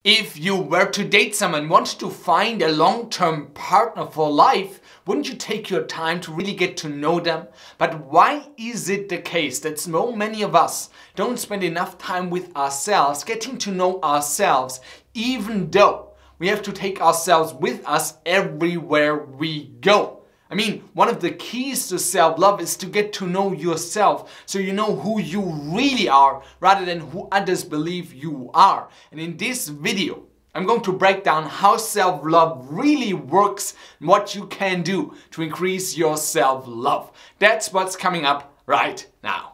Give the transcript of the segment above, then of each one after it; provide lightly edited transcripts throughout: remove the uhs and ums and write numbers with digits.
If you were to date someone, wanted to find a long-term partner for life, wouldn't you take your time to really get to know them? But why is it the case that so many of us don't spend enough time with ourselves, getting to know ourselves, even though we have to take ourselves with us everywhere we go? I mean, one of the keys to self-love is to get to know yourself so you know who you really are rather than who others believe you are. And in this video, I'm going to break down how self-love really works and what you can do to increase your self-love. That's what's coming up right now.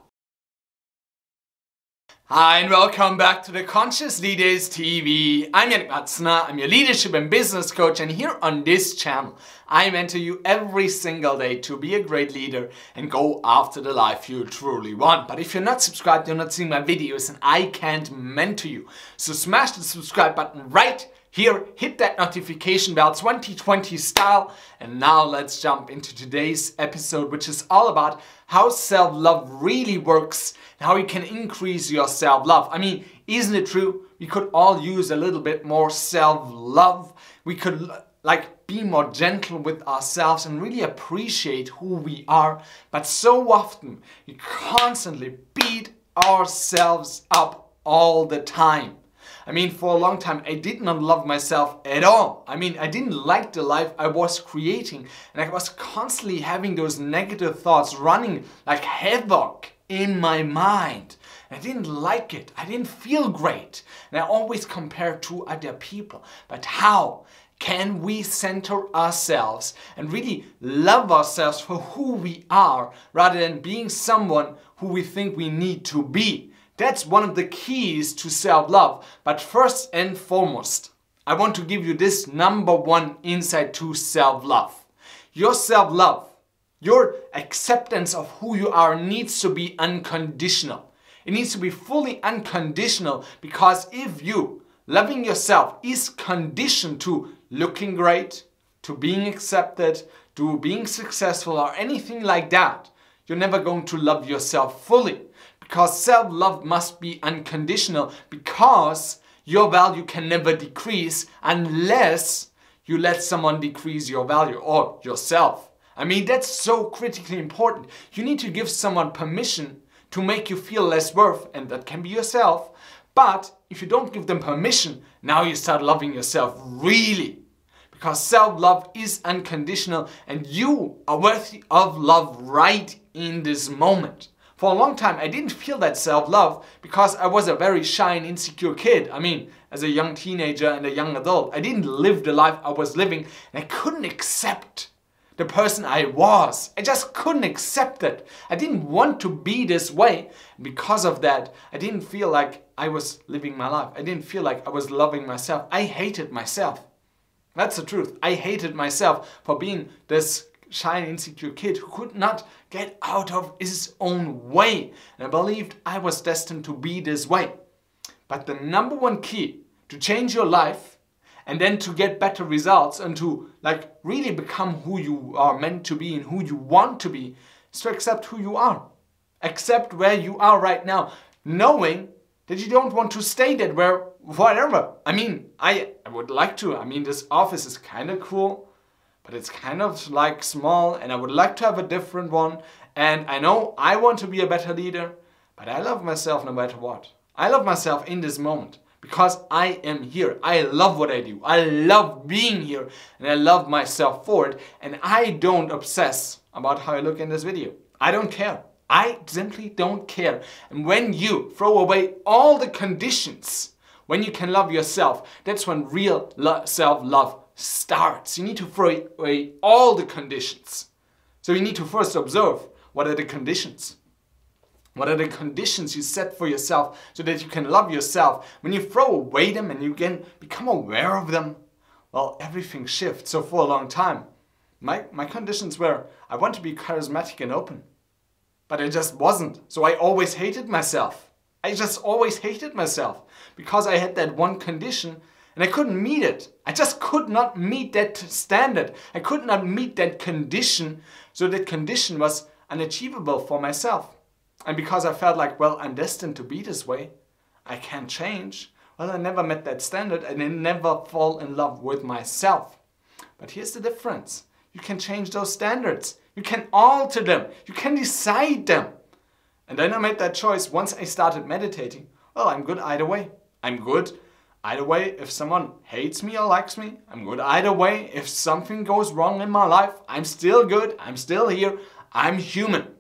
Hi and welcome back to the Conscious Leaders TV. I'm Yannick Matzner, I'm your leadership and business coach, and here on this channel I mentor you every single day to be a great leader and go after the life you truly want. But if you're not subscribed, you're not seeing my videos and I can't mentor you. So smash the subscribe button right here, hit that notification bell 2020 style, and now let's jump into today's episode, which is all about how self-love really works and how you can increase your self-love. I mean, isn't it true? We could all use a little bit more self-love. We could be more gentle with ourselves and really appreciate who we are. But so often we constantly beat ourselves up all the time. I mean, for a long time, I did not love myself at all. I mean, I didn't like the life I was creating, and I was constantly having those negative thoughts running like havoc in my mind. I didn't like it. I didn't feel great. And I always compared to other people. But how can we center ourselves and really love ourselves for who we are rather than being someone who we think we need to be? That's one of the keys to self-love. But first and foremost, I want to give you this number one insight to self-love. Your self-love, your acceptance of who you are needs to be unconditional. It needs to be fully unconditional, because if you, loving yourself, is conditioned to looking great, to being accepted, to being successful or anything like that, you're never going to love yourself fully. Because self-love must be unconditional, because your value can never decrease unless you let someone decrease your value or yourself. I mean, that's so critically important. You need to give someone permission to make you feel less worth, and that can be yourself. But if you don't give them permission, now you start loving yourself really. Because self-love is unconditional and you are worthy of love right in this moment. For a long time, I didn't feel that self-love because I was a very shy and insecure kid. I mean, as a young teenager and a young adult, I didn't live the life I was living, and I couldn't accept the person I was. I just couldn't accept it. I didn't want to be this way. Because of that, I didn't feel like I was living my life. I didn't feel like I was loving myself. I hated myself. That's the truth. I hated myself for being this shy and insecure kid who could not get out of his own way. And I believed I was destined to be this way. But the number one key to change your life and then to get better results and to really become who you are meant to be and who you want to be is to accept who you are. Accept where you are right now, knowing that you don't want to stay that where forever. I mean, I would like to. I mean, this office is kind of cool, but it's kind of small, and I would like to have a different one. And I know I want to be a better leader, but I love myself no matter what. I love myself in this moment because I am here. I love what I do. I love being here, and I love myself for it. And I don't obsess about how I look in this video. I don't care. I simply don't care. And when you throw away all the conditions, when you can love yourself, that's when real self-love starts. You need to throw away all the conditions. So you need to first observe, what are the conditions? What are the conditions you set for yourself so that you can love yourself? When you throw away them and you can become aware of them, well, everything shifts. So for a long time, my conditions were, I want to be charismatic and open. But I just wasn't. So I always hated myself. I just always hated myself because I had that one condition and I couldn't meet it. I just could not meet that standard. I could not meet that condition. So that condition was unachievable for myself. And because I felt like, well, I'm destined to be this way, I can't change. Well, I never met that standard and I never fall in love with myself. But here's the difference. You can change those standards. You can alter them. You can decide them. And then I made that choice once I started meditating. Well, I'm good either way. I'm good either way if someone hates me or likes me. I'm good either way if something goes wrong in my life. I'm still good. I'm still here. I'm human.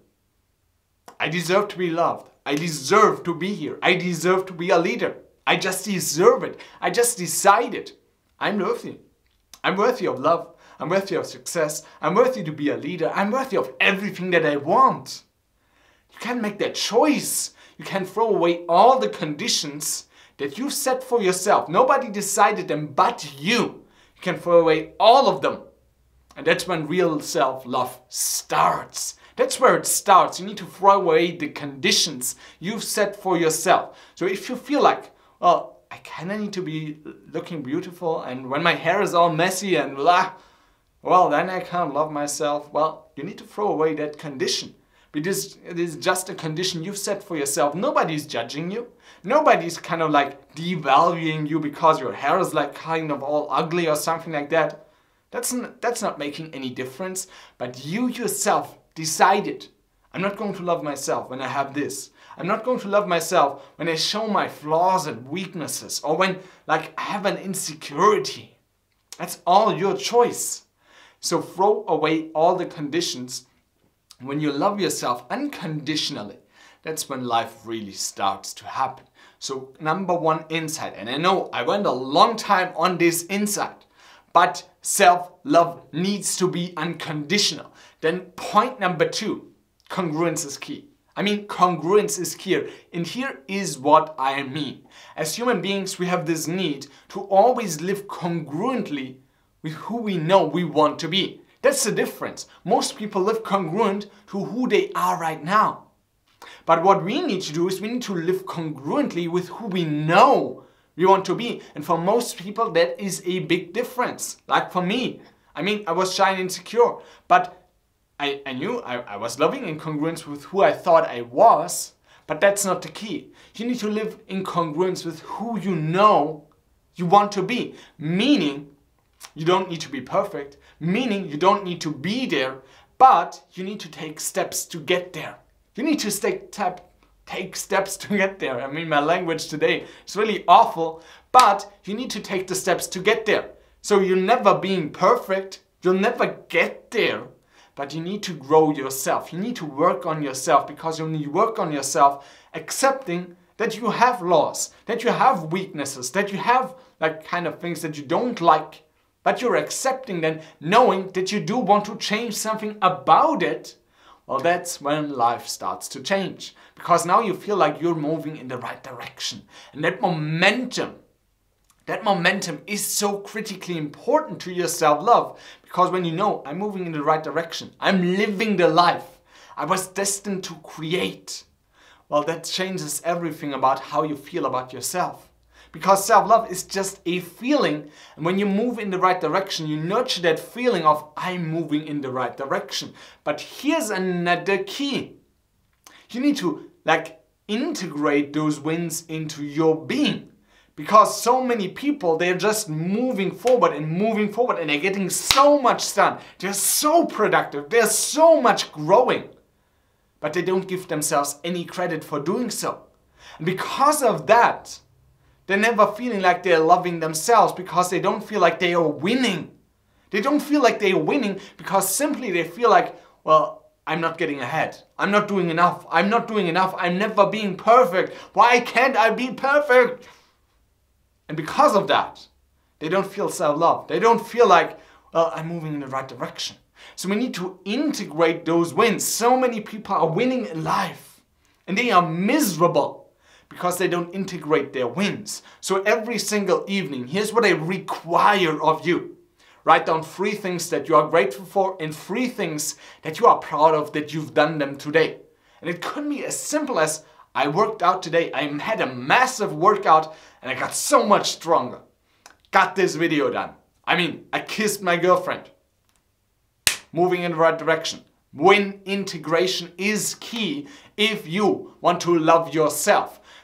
I deserve to be loved. I deserve to be here. I deserve to be a leader. I just deserve it. I just decided. I'm worthy. I'm worthy of love. I'm worthy of success. I'm worthy to be a leader. I'm worthy of everything that I want. You can make that choice. You can throw away all the conditions that you set for yourself. Nobody decided them but you. You can throw away all of them. And that's when real self-love starts. That's where it starts. You need to throw away the conditions you've set for yourself. So if you feel like, well, I kind of need to be looking beautiful, and when my hair is all messy and blah, well, then I can't love myself. Well, you need to throw away that condition. Because it is just a condition you've set for yourself. Nobody's judging you. Nobody's kind of like devaluing you because your hair is like kind of all ugly or something like that. That's not making any difference. But you yourself decided, I'm not going to love myself when I have this. I'm not going to love myself when I show my flaws and weaknesses, or when like I have an insecurity. That's all your choice. So throw away all the conditions. When you love yourself unconditionally, that's when life really starts to happen. So number one insight, and I know I went a long time on this insight, but self-love needs to be unconditional. Then point number two, congruence is key. I mean, congruence is key. And here is what I mean. As human beings, we have this need to always live congruently with who we know we want to be. That's the difference. Most people live congruent to who they are right now. But what we need to do is we need to live congruently with who we know we want to be. And for most people, that is a big difference. Like for me, I mean, I was shy and insecure, but I knew I was living in congruence with who I thought I was, but that's not the key. You need to live in congruence with who you know you want to be. Meaning, you don't need to be perfect. Meaning, you don't need to be there, but you need to take steps to get there. You need to take steps to get there. I mean, my language today is really awful, but you need to take the steps to get there. So you're never being perfect. You'll never get there. But you need to grow yourself. You need to work on yourself, because when you work on yourself, accepting that you have flaws, that you have weaknesses, that you have like kind of things that you don't like, but you're accepting them, knowing that you do want to change something about it, well, that's when life starts to change. Because now you feel like you're moving in the right direction. And that momentum is so critically important to your self-love, because when you know I'm moving in the right direction, I'm living the life I was destined to create, well, that changes everything about how you feel about yourself. Because self-love is just a feeling, and when you move in the right direction, you nurture that feeling of I'm moving in the right direction. But here's another key. You need to like integrate those wins into your being. Because so many people, they're just moving forward and they're getting so much done. They're so productive. They're so much growing. But they don't give themselves any credit for doing so. And because of that, they're never feeling like they're loving themselves, because they don't feel like they are winning. They don't feel like they're winning because simply they feel like, well, I'm not getting ahead. I'm not doing enough. I'm not doing enough. I'm never being perfect. Why can't I be perfect? And because of that, they don't feel self-love. They don't feel like, well, I'm moving in the right direction. So we need to integrate those wins. So many people are winning in life and they are miserable because they don't integrate their wins. So every single evening, here's what I require of you. Write down 3 things that you are grateful for and 3 things that you are proud of that you've done them today. And it could be as simple as, I worked out today, I had a massive workout and I got so much stronger. Got this video done. I mean, I kissed my girlfriend. Moving in the right direction. Win integration is key if you want to love yourself.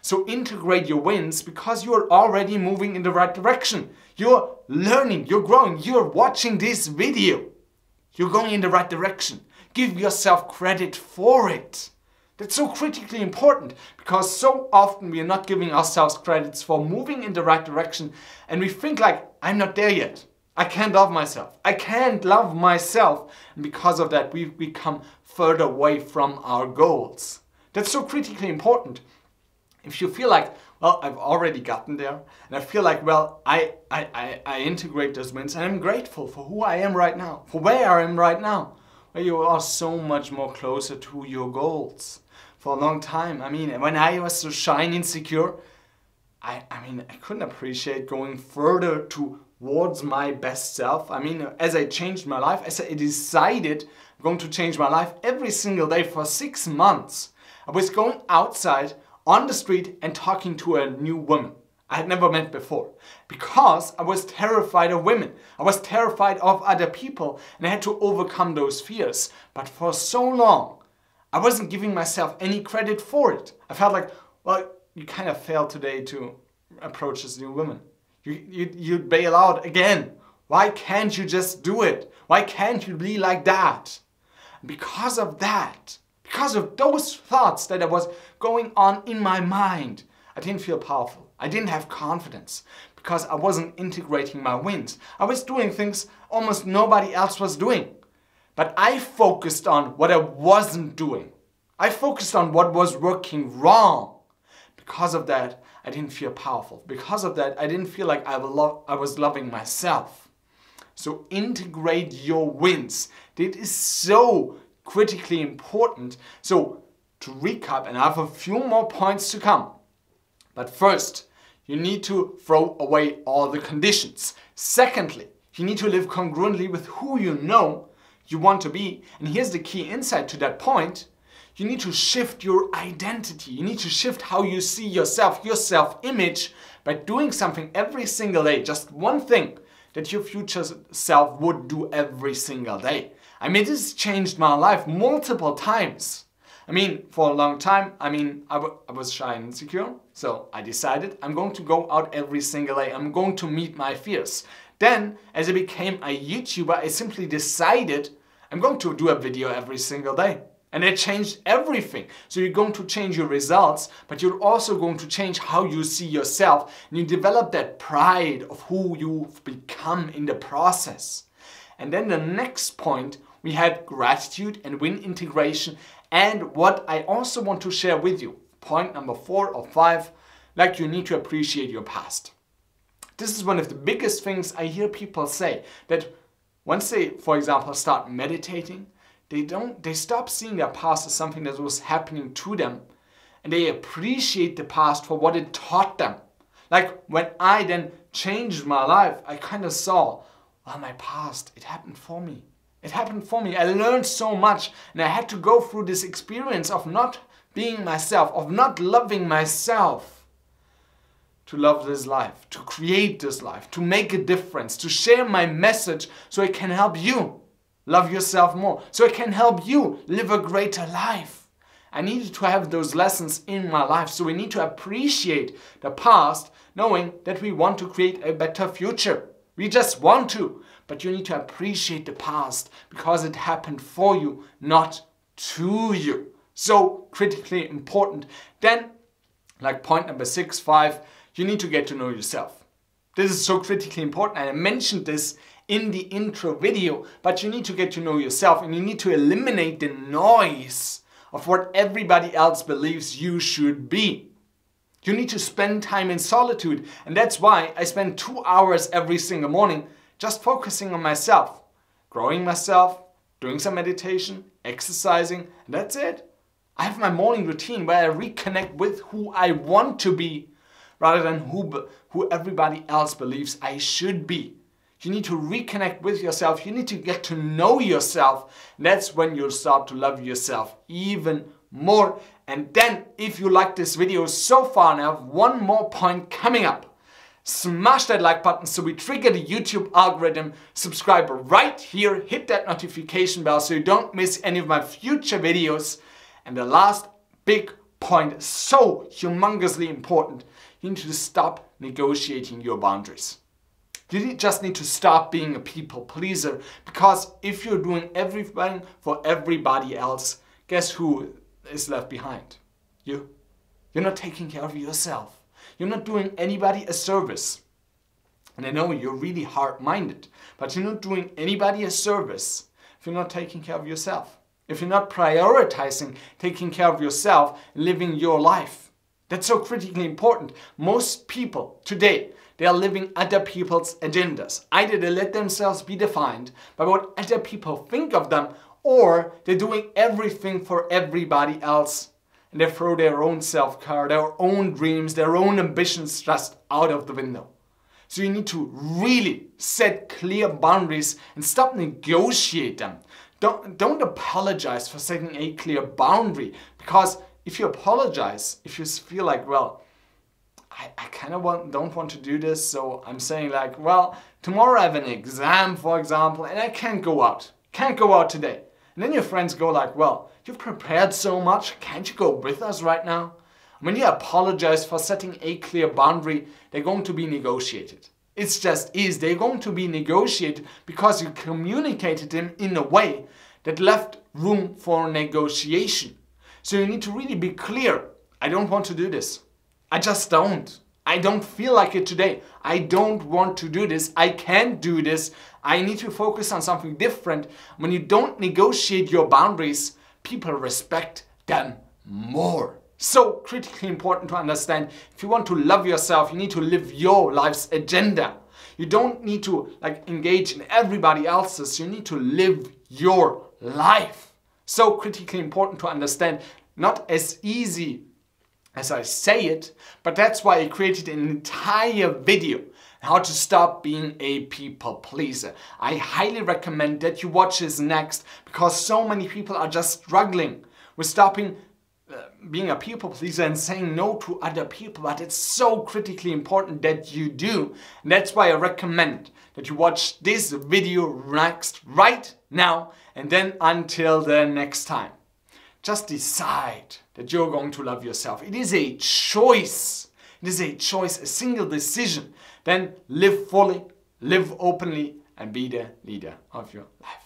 So integrate your wins because you're already moving in the right direction. You're learning, you're growing, you're watching this video. You're going in the right direction. Give yourself credit for it. That's so critically important because so often we are not giving ourselves credits for moving in the right direction and we think like, I'm not there yet. I can't love myself. I can't love myself. And because of that, we've become further away from our goals. That's so critically important. If you feel like, well, I've already gotten there and I feel like, well, I integrate those wins and I'm grateful for who I am right now, for where I am right now, where you are so much more closer to your goals. For a long time, when I was so shy and insecure, I couldn't appreciate going further towards my best self. As I changed my life, as I decided I'm going to change my life every single day for 6 months, I was going outside on the street and talking to a new woman I had never met before because I was terrified of women. I was terrified of other people and I had to overcome those fears. But for so long, I wasn't giving myself any credit for it. I felt like, well, you kind of failed today to approach this new woman. You'd bail out again. Why can't you just do it? Why can't you be like that? And because of that, because of those thoughts that was going on in my mind, I didn't feel powerful. I didn't have confidence because I wasn't integrating my wins. I was doing things almost nobody else was doing. But I focused on what I wasn't doing. I focused on what was working wrong. Because of that, I didn't feel powerful. Because of that, I didn't feel like I was loving myself. So integrate your wins. It is so critically important. So to recap, and I have a few more points to come. But first, you need to throw away all the conditions. Secondly, you need to live congruently with who you know you want to be. And here's the key insight to that point. You need to shift your identity. You need to shift how you see yourself, your self-image, by doing something every single day. Just one thing that your future self would do every single day. This changed my life multiple times. For a long time, I was shy and insecure. So I decided I'm going to go out every single day. I'm going to meet my fears. Then, as I became a YouTuber, I simply decided I'm going to do a video every single day. And it changed everything. So you're going to change your results, but you're also going to change how you see yourself. And you develop that pride of who you've become in the process. And then the next point, we had gratitude and win integration. And what I also want to share with you, point number 4 or 5, like you need to appreciate your past. This is one of the biggest things I hear people say, that once they, for example, start meditating, they stop seeing their past as something that was happening to them, and they appreciate the past for what it taught them. Like when I then changed my life, I kind of saw, well, my past, it happened for me. It happened for me. I learned so much, and I had to go through this experience of not being myself, of not loving myself, to love this life, to create this life, to make a difference, to share my message so it can help you love yourself more, so it can help you live a greater life. I needed to have those lessons in my life, so we need to appreciate the past, knowing that we want to create a better future. We just want to, but you need to appreciate the past because it happened for you, not to you. So critically important. Then, like point number 6, 5, you need to get to know yourself. This is so critically important, and I mentioned this in the intro video, but you need to get to know yourself and you need to eliminate the noise of what everybody else believes you should be. You need to spend time in solitude, and that's why I spend 2 hours every single morning just focusing on myself, growing myself, doing some meditation, exercising, and that's it. I have my morning routine where I reconnect with who I want to be rather than who everybody else believes I should be. You need to reconnect with yourself. You need to get to know yourself. That's when you'll start to love yourself even more. And then, if you like this video so far, and I have one more point coming up, smash that like button so we trigger the YouTube algorithm. Subscribe right here. Hit that notification bell so you don't miss any of my future videos. And the last big point, so humongously important, you need to stop negotiating your boundaries. You just need to stop being a people pleaser, because if you're doing everything for everybody else, guess who is left behind? You. You're not taking care of yourself. You're not doing anybody a service. And I know you're really hard-minded, but you're not doing anybody a service if you're not taking care of yourself. If you're not prioritizing taking care of yourself and living your life. That's so critically important. Most people today, they are living other people's agendas. Either they let themselves be defined by what other people think of them, or they're doing everything for everybody else. And they throw their own self-care, their own dreams, their own ambitions just out of the window. So you need to really set clear boundaries and stop negotiate them. Don't apologize for setting a clear boundary, because if you apologize, if you feel like, well, I kind of don't want to do this, so I'm saying like, well, tomorrow I have an exam, for example, and I can't go out today. And then your friends go like, well, you've prepared so much, can't you go with us right now? When you apologize for setting a clear boundary, they're going to be negotiated. It's just is. They're going to be negotiated because you communicated them in a way that left room for negotiation. So you need to really be clear. I don't want to do this. I just don't. I don't feel like it today. I don't want to do this. I can't do this. I need to focus on something different. When you don't negotiate your boundaries, people respect them more. So critically important to understand, if you want to love yourself, you need to live your life's agenda. You don't need to engage in everybody else's. You need to live your life. So critically important to understand, not as easy as I say it, but that's why I created an entire video on how to stop being a people pleaser. I highly recommend that you watch this next, because so many people are just struggling with stopping being a people pleaser and saying no to other people, but it's so critically important that you do. And that's why I recommend that you watch this video next, right now, and then until the next time. Just decide that you're going to love yourself. It is a choice. It is a choice, a single decision. Then live fully, live openly, and be the leader of your life.